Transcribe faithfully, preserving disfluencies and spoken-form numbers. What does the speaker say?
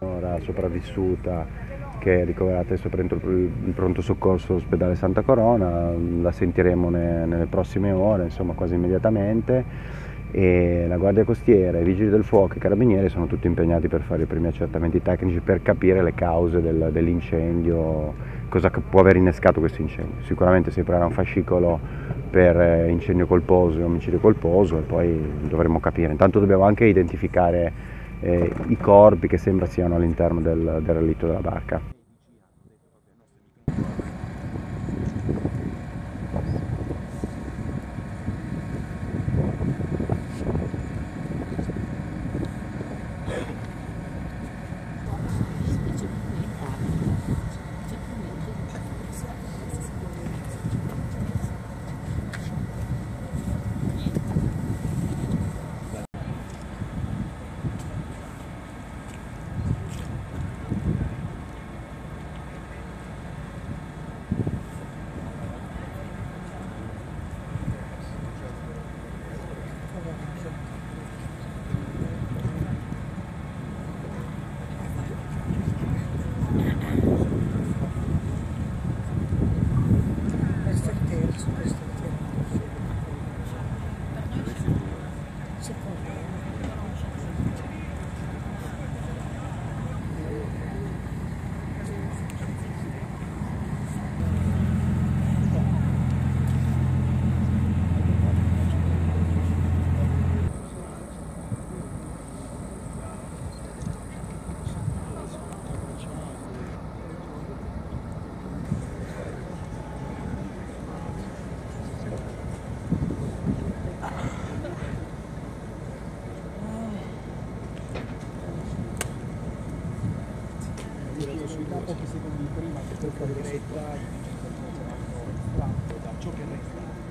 Ora sopravvissuta, che è ricoverata adesso presso il pronto soccorso ospedale Santa Corona, la sentiremo ne, nelle prossime ore, insomma quasi immediatamente, e la Guardia Costiera, i Vigili del Fuoco e i Carabinieri sono tutti impegnati per fare i primi accertamenti tecnici per capire le cause del, dell'incendio, cosa può aver innescato questo incendio. Sicuramente si aprirà un fascicolo per incendio colposo e omicidio colposo e poi dovremo capire. Intanto dobbiamo anche identificare Eh, i corpi che sembra siano all'interno del, del relitto della barca. Pochi secondi prima che tocca diretta, da ciò che resta.